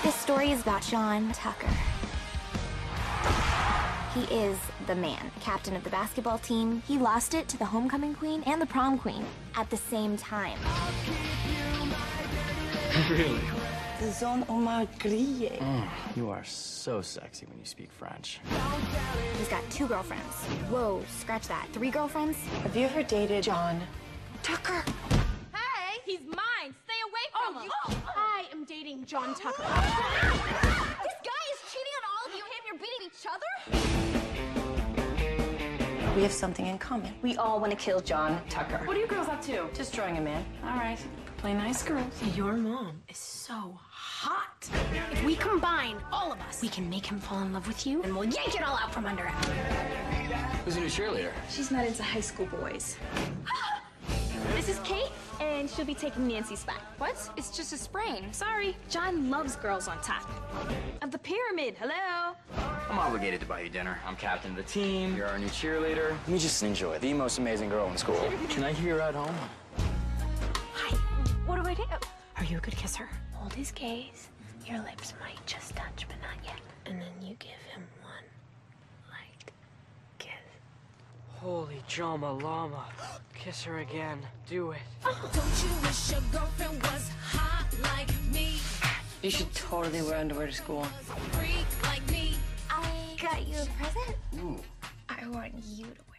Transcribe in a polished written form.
This story is about John Tucker. He is the man, captain of the basketball team. He lost it to the homecoming queen and the prom queen at the same time. Really? The zone on my grille. You are so sexy when you speak French. He's got 2 girlfriends. Whoa, scratch that. 3 girlfriends? Have you ever dated John Tucker. Hey, he's mine. Stay away from him. I am dating John Tucker. This guy is cheating on all of you and you're beating each other? We have something in common. We all want to kill John Tucker. What are you girls up to? Just drawing him in. All right. Play nice, girls. Your mom is so hot. If we combine all of us, we can make him fall in love with you, and we'll yank it all out from under him. Who's a new cheerleader? She's not into high school boys. This is Kate, and she'll be taking Nancy's spot. What? It's just a sprain. Sorry. John loves girls on top of the pyramid. Hello? I'm obligated to buy you dinner. I'm captain of the team. You're our new cheerleader. Let me just enjoy the most amazing girl in school. Can I hear you ride home? Hi. What do I do? Are you a good kisser? Hold his gaze. Your lips might just touch, but not yet. And then you give him one light kiss. Holy Jama Llama. Kiss her again. Do it. Don't you wish your girlfriend was hot like me? You should totally wear underwear to school. Freak like me. I got you a present. Ooh. I want you to wear